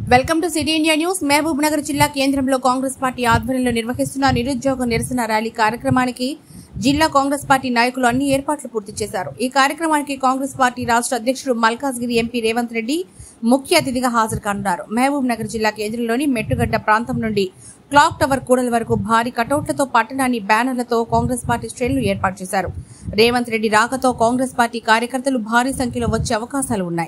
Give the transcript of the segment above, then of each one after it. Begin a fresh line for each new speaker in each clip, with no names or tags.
Welcome to city India news. Mahbub Nagar జిల్లా కేంద్రంలో Congress party ఆధ్వర్యంలో నిర్వహిస్తున్న నిరుద్యోగ నిరసన ర్యాలీ కార్యక్రమానికి జిల్లా కాంగ్రెస్ పార్టీ నాయకులు అన్ని ఏర్పాట్లు పూర్తి చేశారు. ఈ కార్యక్రమానికి కాంగ్రెస్ పార్టీ రాష్ట్ర అధ్యక్షుడు మల్కాజ్గిరి ఎంపీ రేవంత్ రెడ్డి ముఖ్య అతిథిగా హాజరు కానున్నారు. మహబూబ్ నగర్ జిల్లా కేంద్రంలోని మెట్టుగడ్డ ప్రాంతం నుండి క్లాక్ టవర్ కూడల వరకు భారీ కటౌట్లతో పట్టణాన్ని బ్యానర్లతో కాంగ్రెస్ పార్టీ శ్రేణులు ఏర్పాటు చేశారు. రేవంత్ రెడ్డి రాకతో కాంగ్రెస్ పార్టీ కార్యకర్తలు భారీ సంఖ్యలో వచ్చే అవకాశాలు ఉన్నాయి.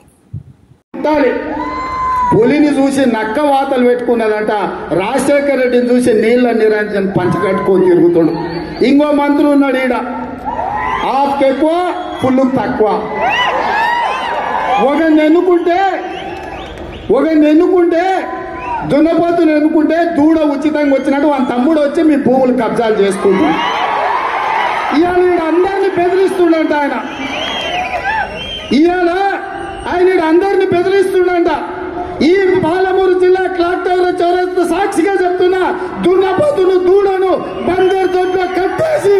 పులిని చూసి నక్క వాతలు పెట్టుకున్నదంట. రాజశేఖర రెడ్డిని చూసి నీళ్ల నిరంజన్ పంచకట్టుకొని తిరుగుతాడు. ఇంకో మంత్రి ఉన్నాడు ఈడ, ఆఫ్ ఎక్కువ ఫుల్ తక్కువ. ఒకరిని ఎన్నుకుంటే దున్నపోతుని ఎన్నుకుంటే దూడ ఉచితంగా వచ్చినట్టు వాళ్ళ తమ్ముడు వచ్చి మీ భూములు కబ్జాలు చేసుకుంటాడు. ఇవాళ ఈడ అందరినీ బెదిరిస్తుండంట ఆయన అందరినీ బెదిరిస్తుండంట. ఈ పాలమూరు జిల్లా క్లాక్ టవర్ చౌరస్తా సాక్షిగా చెప్తున్నా, దున్నపోతును దూడను బందర్ దొడ్లో కట్టేసి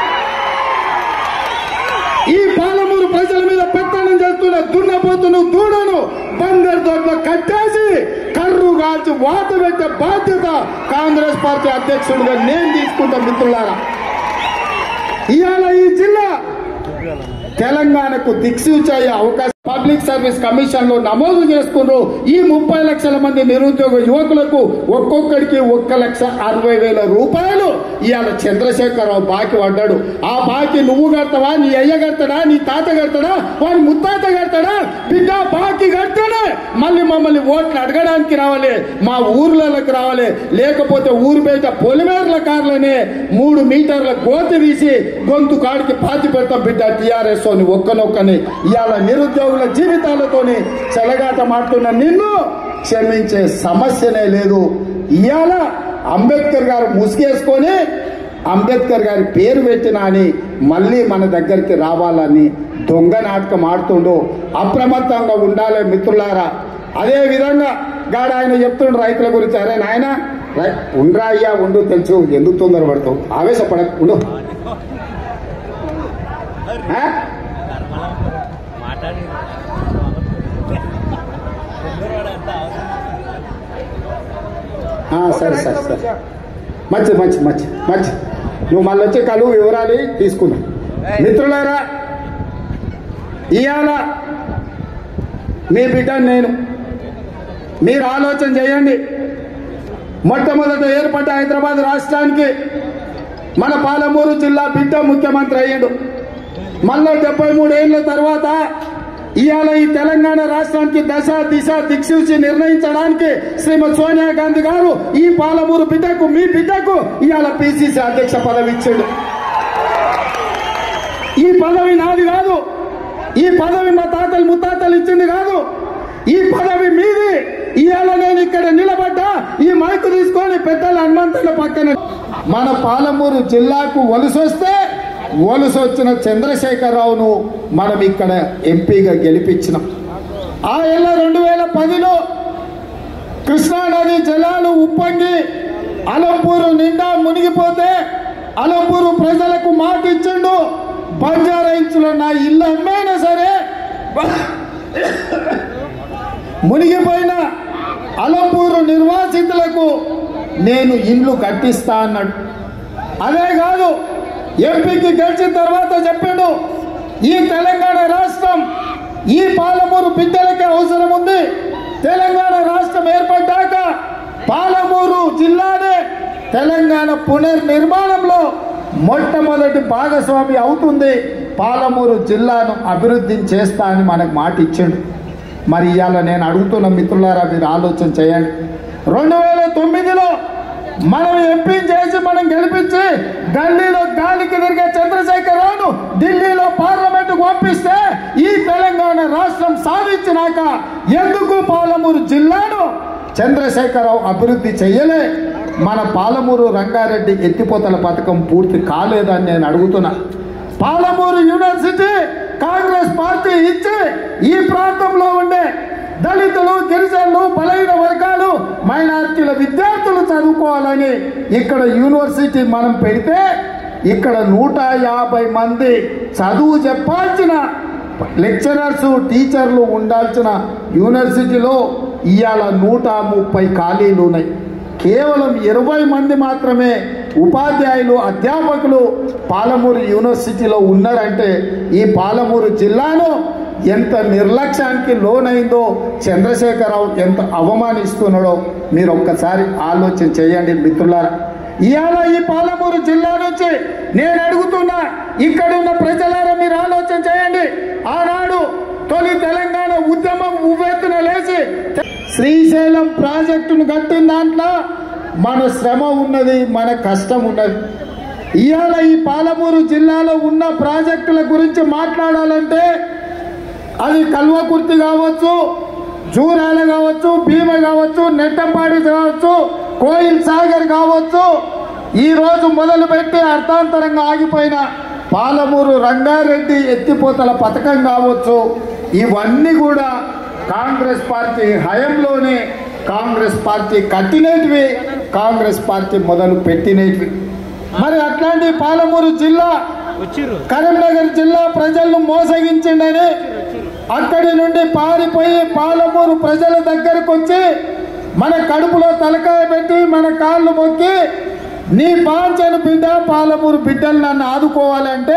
ఈ పాలమూరు ప్రజల మీద పెత్తనం చేస్తున్న దున్నపోతును దూడను బందర్ దొడ్లో కట్టేసి కర్రు కాల్చి వాత పెట్టే బాధ్యత కాంగ్రెస్ పార్టీ అధ్యక్షుడిగా నేను తీసుకుంటా. మిత్రులారా, ఇవాళ ఈ జిల్లా తెలంగాణకు దిక్సూచి అయ్యే అవకాశం పబ్లిక్ సర్వీస్ కమిషన్ లో నమోదు చేసుకున్నారు. ఈ 30 లక్షల మంది నిరుద్యోగ యువకులకు ఒక్కొక్కడికి 1,60,000 రూపాయలు ఇవాళ చంద్రశేఖరరావు బాకీ పడ్డాడు. ఆ బాకీ నువ్వు కడతావా, నీ అయ్య కడతాడా, నీ తాత కడతాడా, వాడి ముత్తాత కడతాడా? బిడ్డ బాకీ కడతానే మళ్ళీ మమ్మల్ని ఓట్లు అడగడానికి రావాలి, మా ఊర్లలోకి రావాలి. లేకపోతే ఊరు బయట పొలిమేర్ల కార్లనే 3 మీటర్ల గోతి తీసి గొంతు కాడికి పాతి పెడతాం బిడ్డ టీఆర్ఎస్ తోని ఒక్కనొక్కని. ఇవాళ నిరుద్యోగుల జీవితాలతోని చెలగాట మాడుతున్న నిన్ను క్షమించే సమస్యనే లేదు. ఇవాళ అంబేద్కర్ గారు ముసుగేసుకొని అంబేద్కర్ గారి పేరు పెట్టినా అని మళ్ళీ మన దగ్గరికి రావాలని దొంగ నాటకం ఆడుతుండో అప్రమత్తంగా ఉండాలి మిత్రులారా. అదే విధంగా గాడు ఆయన చెప్తుండ్రు రైతుల గురించి. అరే నాయన ఉండ్రా అయ్యా, ఉండు, తెలుసు ఎందుకు తొందరపడతావు, ఆవేశపడ ఉండు. సరే సరే సరే, మంచి మంచి మంచి మంచి. నువ్వు మళ్ళీ వచ్చి కలువు వివరాలు తీసుకున్నా. మిత్రులారా, ఇవాళ మీ బిడ్డ నేను, మీరు ఆలోచన చేయండి. మొట్టమొదట ఏర్పడ్డ హైదరాబాద్ రాష్ట్రానికి మన పాలమూరు జిల్లా బిడ్డ ముఖ్యమంత్రి అయ్యాడు. మళ్ళా 73 ఏళ్ల తర్వాత ఇవాళ ఈ తెలంగాణ రాష్ట్రానికి దశ దిశ దిక్సూచి నిర్ణయించడానికి శ్రీమతి సోనియా గాంధీ గారు ఈ పాలమూరు బిడ్డకు, మీ బిడ్డకు ఇవాళ పిసిసి అధ్యక్ష పదవి ఇచ్చాడు. ఈ పదవి నాది కాదు, ఈ పదవి మా తాతలు ముత్తాతలు ఇచ్చింది కాదు, ఈ పదవి మీది. ఇవాళ నేను ఇక్కడ నిలబడ్డా ఈ మైకు తీసుకొని పెద్దల హనుమంతుల పక్కన మన పాలమూరు జిల్లాకు వలసొచ్చిన చంద్రశేఖరరావును మనం ఇక్కడ ఎంపీగా గెలిపించినాం. ఆ ఏళ్ళ 2010లో కృష్ణానది జలాలు ఉప్పొంగి అలంపూరు నిండా మునిగిపోతే అలంపూరు ప్రజలకు మాట ఇచ్చిండు, బంజారా హిల్స్లో నా ఇల్లు అమ్మైనా సరే మునిగిపోయిన అలంపూరు నిర్వాసితులకు నేను ఇండ్లు కట్టిస్తా అన్నాడు. అదే కాదు, ఎంపీకి గెలిచిన తర్వాత చెప్పాడు, ఈ తెలంగాణ రాష్ట్రం ఈ పాలమూరు బిడ్డలకే అవసరం ఉంది. తెలంగాణ రాష్ట్రం ఏర్పడ్డాక పాలమూరు జిల్లానే తెలంగాణ పునర్నిర్మాణంలో మొట్టమొదటి భాగస్వామి అవుతుంది. పాలమూరు జిల్లాను అభివృద్ధి చేస్తా అని మనకు మాట ఇచ్చాడు. మరి ఇవాళ నేను అడుగుతున్న మిత్రులారా, మీరు ఆలోచన చేయండి. 2009లో మనం ఎంపీ చేసి మనం గెలిపించి ఢిల్లీలో గాలికి తిరిగే చంద్రశేఖరరావును ఢిల్లీలో పార్లమెంటుకు పంపిస్తే ఈ తెలంగాణ రాష్ట్రం సాధించినాక ఎందుకు పాలమూరు జిల్లాను చంద్రశేఖరరావు అభివృద్ధి చెయ్యలే? మన పాలమూరు రంగారెడ్డి ఎత్తిపోతల పథకం పూర్తి కాలేదని నేను అడుగుతున్నా. పాలమూరు యూనివర్సిటీ కాంగ్రెస్ పార్టీ ఇచ్చి ఈ ప్రాంతంలో ఉండే దళితులు, గిరిజనులు, బలహీన వర్గాలు, మైనారిటీల విద్యార్థులు చదువుకోవాలని ఇక్కడ యూనివర్సిటీ మనం పెడితే ఇక్కడ 150 మంది చదువు చెప్పాల్సిన లెక్చరర్స్ టీచర్లు ఉండాల్సిన యూనివర్సిటీలో ఇవాళ 130 ఖాళీలు ఉన్నాయి. కేవలం 20 మంది మాత్రమే ఉపాధ్యాయులు అధ్యాపకులు పాలమూరు యూనివర్సిటీలో ఉన్నారంటే ఈ పాలమూరు జిల్లాను ఎంత నిర్లక్ష్యానికి లోనైందో చంద్రశేఖరరావు ఎంత అవమానిస్తున్నాడో మీరు ఒక్కసారి ఆలోచన చేయండి మిత్రులారా. ఇవాళ ఈ పాలమూరు జిల్లా నుంచి నేను అడుగుతున్నా, ఇక్కడున్న ప్రజలారా మీరు ఆలోచన చేయండి. ఆనాడు తొలి తెలంగాణ ఉద్యమం ఉవ్వెత్తున లేచి శ్రీశైలం ప్రాజెక్టును కట్టిన దాంట్లో మన శ్రమ ఉన్నది, మన కష్టం ఉన్నది. ఇవాళ ఈ పాలమూరు జిల్లాలో ఉన్న ప్రాజెక్టుల గురించి మాట్లాడాలంటే అది కల్వకుర్తి కావచ్చు, జూరాల కావచ్చు, భీమ కావచ్చు, నెట్టంపాడి కావచ్చు, కోయిల్ సాగర్ కావచ్చు, ఈరోజు మొదలుపెట్టి అర్థాంతరంగా ఆగిపోయిన పాలమూరు రంగారెడ్డి ఎత్తిపోతల పథకం కావచ్చు, ఇవన్నీ కూడా కాంగ్రెస్ పార్టీ హయంలోనే కాంగ్రెస్ పార్టీ కట్టినటివి, కాంగ్రెస్ పార్టీ మొదలు పెట్టినటివి. మరి అట్లాంటి పాలమూరు జిల్లా కరీంనగర్ జిల్లా ప్రజలను మోసగించిండని అక్కడి నుండి పారిపోయి పాలమూరు ప్రజల దగ్గరకు వచ్చి మన కడుపులో తలకాయ పెట్టి మన కాళ్ళు మొక్కి నీ పాంచను బిడ్డ పాలమూరు బిడ్డలు నన్ను ఆదుకోవాలంటే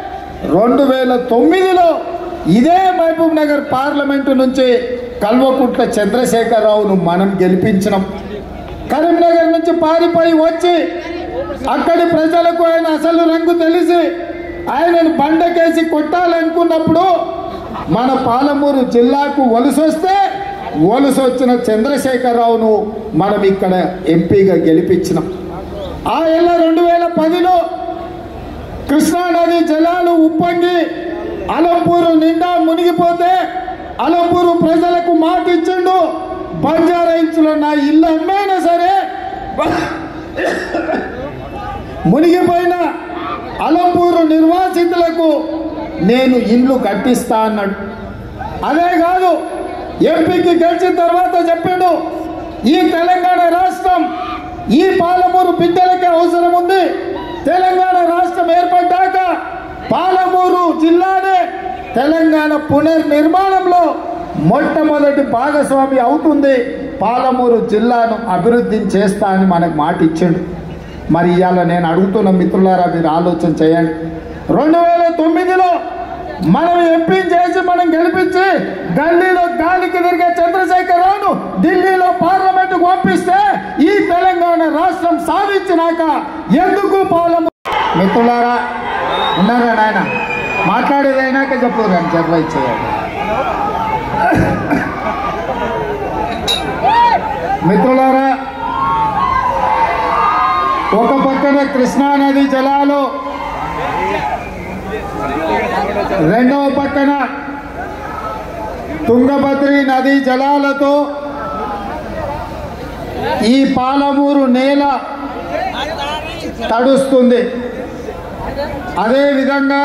2009లో ఇదే మహబూబ్ నగర్ పార్లమెంటు నుంచి కల్వకుంట్ల చంద్రశేఖరరావును మనం గెలిపించినాం. కరీంనగర్ నుంచి పారిపోయి వచ్చి అక్కడి ప్రజలకు ఆయన అసలు రంగు తెలిసి ఆయనను బండకేసి కొట్టాలనుకున్నప్పుడు మన పాలమూరు జిల్లాకు వలసొచ్చిన చంద్రశేఖరరావును మనం ఇక్కడ ఎంపీగా గెలిపించినాం. ఆ ఏళ్ళ 2010లో కృష్ణానది జలాలు ఉప్పొంగి అలంపూరు నిండా మునిగిపోతే అలంపూరు ప్రజలకు మాట ఇచ్చిండు, బంజారా హిల్స్లో నా ఇల్లు అమ్మైనా సరే మునిగిపోయిన అలంపూరు నిర్వాసితులకు నేను ఇండ్లు కట్టిస్తా అన్నాడు. అదే కాదు, ఎంపీకి గెలిచిన తర్వాత చెప్పాడు, ఈ తెలంగాణ రాష్ట్రం ఈ పాలమూరు బిడ్డలకే అవసరం ఉంది. తెలంగాణ రాష్ట్రం ఏర్పడ్డాక పాలమూరు జిల్లానే తెలంగాణ పునర్నిర్మాణంలో మొట్టమొదటి భాగస్వామి అవుతుంది. పాలమూరు జిల్లాను అభివృద్ధి చేస్తా అని మనకు మాట ఇచ్చిండు. మరి ఇవాళ నేను అడుగుతున్న మిత్రులారా మీరు ఆలోచన చేయండి. 2009లో మనం ఎంపీ చేసి మనం గెలిపించి గల్లీలో గాలికి తిరిగే చంద్రశేఖరరావును ఢిల్లీలో పార్లమెంటుకు పంపిస్తే ఈ తెలంగాణ రాష్ట్రం సాధించినాక ఎందుకు పాలమూరు మిత్రులారా ఉన్నారా నాయన మాట్లాడేది అయినాక చెప్పు కానీ జర్వైజ్ చేయాలి. మిత్రులారా, ఒక పక్కన కృష్ణానది జలాలు, రెండవ పక్కన తుంగభద్రి నది జలాలతో ఈ పాలమూరు నేల తడుస్తుంది. అదేవిధంగా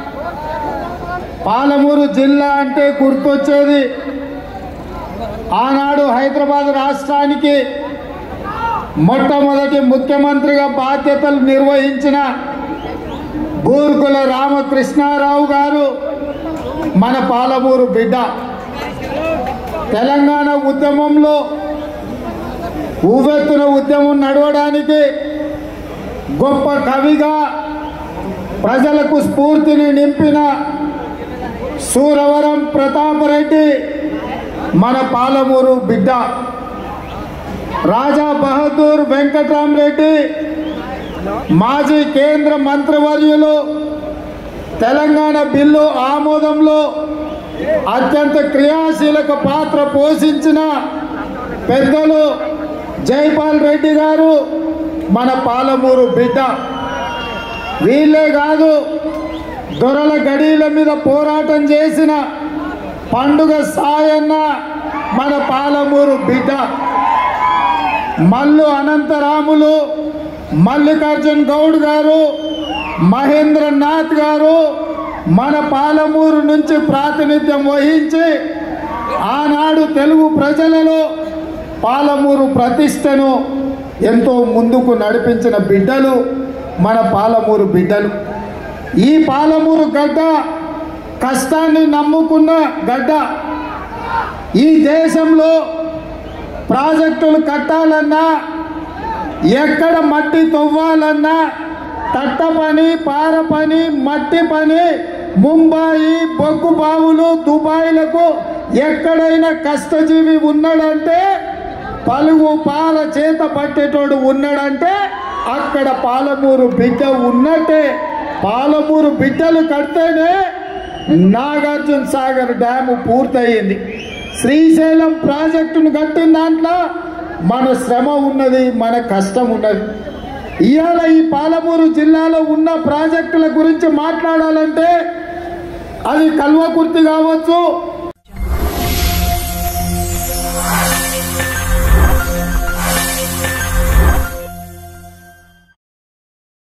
పాలమూరు జిల్లా అంటే గుర్తొచ్చేది ఆనాడు హైదరాబాద్ రాష్ట్రానికి మొట్టమొదటి ముఖ్యమంత్రిగా బాధ్యతలు నిర్వహించిన బూర్గుల రామకృష్ణారావు గారు మన పాలమూరు బిడ్డ. తెలంగాణ ఉద్యమంలో ఉవ్వెత్తున ఉద్యమం నడవడానికి గొప్ప కవిగా ప్రజలకు స్ఫూర్తిని నింపిన సూరవరం ప్రతాపరెడ్డి మన పాలమూరు బిడ్డ. రాజా బహదూర్ వెంకట్రామరెడ్డి మాజీ కేంద్ర మంత్రివర్యులు తెలంగాణ బిల్లు ఆమోదంలో అత్యంత క్రియాశీలక పాత్ర పోషించిన పెద్దలు జైపాల్ రెడ్డి గారు మన పాలమూరు బిడ్డ. వీళ్ళే కాదు, దొరల గడీల మీద పోరాటం చేసిన పండుగ సాయన్న మన పాలమూరు బిడ్డ. మల్లు అనంతరాములు, మల్లికార్జున్ గౌడ్ గారు, మహేంద్రనాథ్ గారు మన పాలమూరు నుంచి ప్రాతినిధ్యం వహించి ఆనాడు తెలుగు ప్రజలలో పాలమూరు ప్రతిష్టను ఎంతో ముందుకు నడిపించిన బిడ్డలు మన పాలమూరు బిడ్డలు. ఈ పాలమూరు గడ్డ కష్టాన్ని నమ్ముకున్న గడ్డ. ఈ దేశంలో ప్రాజెక్టులు కట్టాలన్నా, ఎక్కడ మట్టి తవ్వాలన్నా, తట్ట పని, పార పని, మట్టి పని, ముంబాయి బొగ్గు బావులు, దుబాయ్లకు ఎక్కడైనా కష్టజీవి ఉన్నాడంటే, పలుగు పాల చేత పట్టేటోడు ఉన్నాడంటే అక్కడ పాలమూరు బిడ్డ ఉన్నట్టే. పాలమూరు బిడ్డలు కడితేనే నాగార్జున సాగర్ డ్యాము పూర్తయింది. శ్రీశైలం ప్రాజెక్టును కట్టిన దాంట్లో మన శ్రమ ఉన్నది, మన కష్టం ఉన్నది. ఇవాళ ఈ పాలమూరు జిల్లాలో ఉన్న ప్రాజెక్టుల గురించి మాట్లాడాలంటే అది కల్వకుర్తి కావచ్చు,